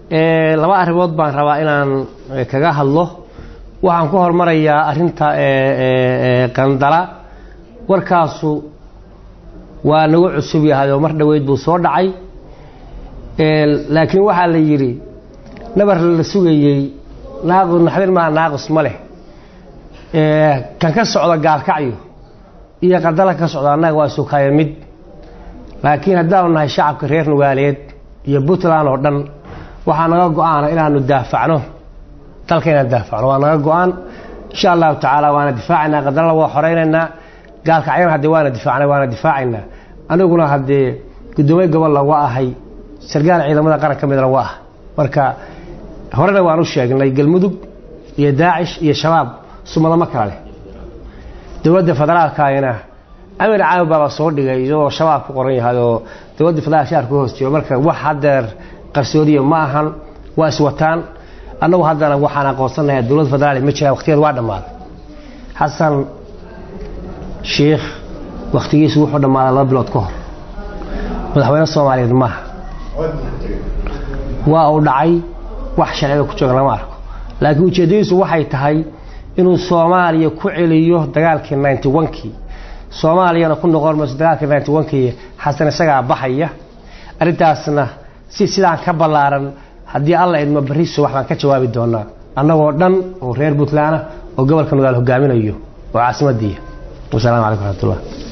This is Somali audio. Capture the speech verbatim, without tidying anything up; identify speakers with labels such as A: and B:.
A: ee laba arrimood baan rabaa inaan kaga hadlo waxaan ku hormarayaa arinta ee qandala warkaasu waa nagu cusub yahay oo mar dhaweyd buu soo dhacay ee laakiin waxa la yiri nabar la sugayay naaqo naxdin ma naaqos ma leh ee kan ka socda gaalkacyo iyo qandala ka socda anaga waa soo kaayay mid laakiin haddaan nahay shacabka reer Nugaaleed iyo Puntland oo dhan waxaan naga go'aan inaanu daafacno dalkeena daafacno waa naga go'aan insha Allah taala waana difaacina qandala waa xoreynayna gaalkacyana hadii waana difaacna waana difaacina anaguna hadii gudoomiye gobol la waahay sargaal ciidamada qaranka mid la waa marka horena waanu sheegnay galmudug iyo daacish iyo shabaab sumada ma kala leh dawladda federaalka ayna amir caawin baba soo dhigay oo shabaab ku qoran yahay oo dawladda federaalka shaar ku hoostiyo marka wax hadeer qarsoodiye ma ahan waa iswataan annagu haddana waxaan aqoonsanayaa dawladda federaalka ma jira waqtigeed waa dhamaaday xasan sheekh waqtigiisu wuxuu dhamaaday laba bilood ka hor madaxweynaha Soomaaliyeed ma waa uu dhacay wax sharciga ku jooga lama arko laakiin ujeedadiisu waxay tahay inuu Soomaaliya ku celiyo dagaalkii ninety-one-kii Soomaaliyana ku noqon mas dagaalkii ninety-one-kii xasan isaga baxaya arintaasna si sidaan ka balaaran hadii Allah idma bariiso waxaan ka jawaabi doonaa annagoo dhan oo reer Puntland oo gobolka Nugaal hogaaminayo oo caasimadii. Wassalaamu alaykum wa rahmatullahi.